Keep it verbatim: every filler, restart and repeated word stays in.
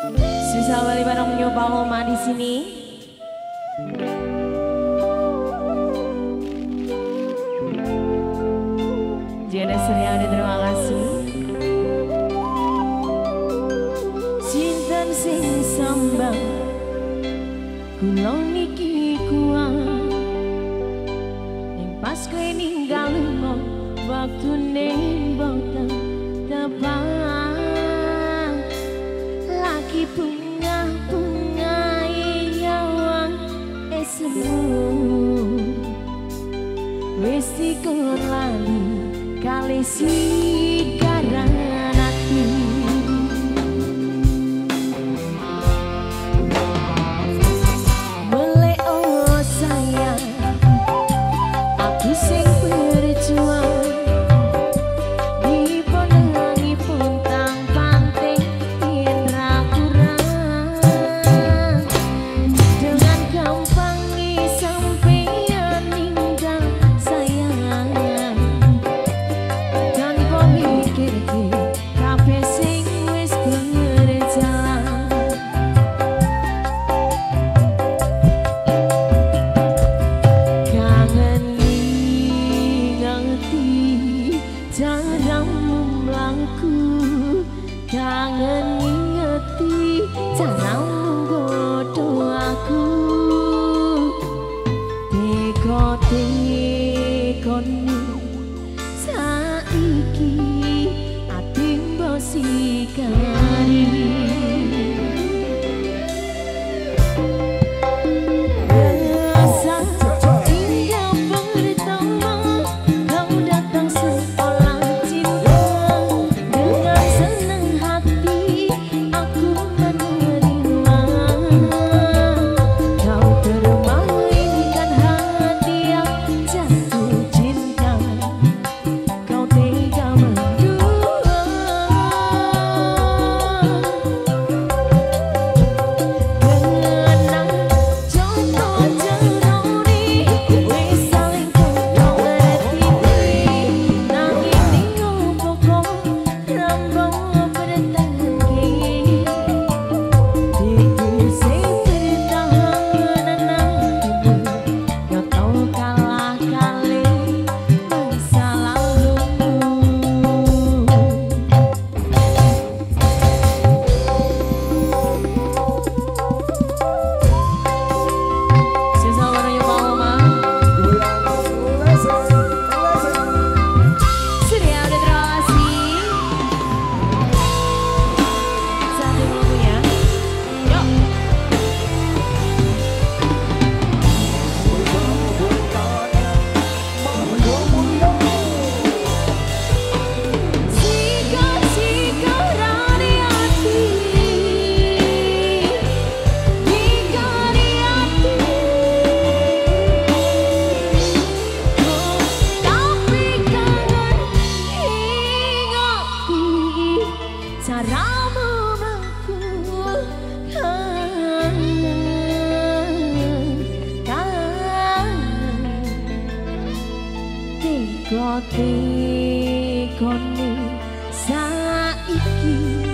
Bisa balik bareng New Paloma di sini. Jana Suryadi, terima kasih. Cinta sing sambang kulon iki kuat yang pas kowe ninggal lunga waktu nembang tepat lagi bunga-bunga nyawang esemu wis dikon lali kali sigaran ati. Boleh oh sayang, aku sing berjuang di ponengi puntang panting yen ra kurang dengan gampang sampeyan ninggal sayang tanpa mikir kabeh sing wis berjalan. Kangen ngerti caramu mlangku, kangen ngerti caramu godho aku. Teko-tekone saiki ati mbosikari. Rasa indah pertama kau datang seolah cinta, dengan senang hati aku menerima. Kau termainkan hati yang jatuh cinta, kau tega mendua. Kenang contoh jenoni wis saling kau ngerti, nanging ning pokok rambang bertangki itu sing bertahan nantimu. Kau tahu kalah kali masa lalumu. Sisa warnanya Paloma. Surya udah terima kasih. Satu dulu ya. Yuk. Sikap-sikap rani hati, dikari hati. Tapi kangen ingati caramu mangku. Kangen, kangen teko-tekone saiki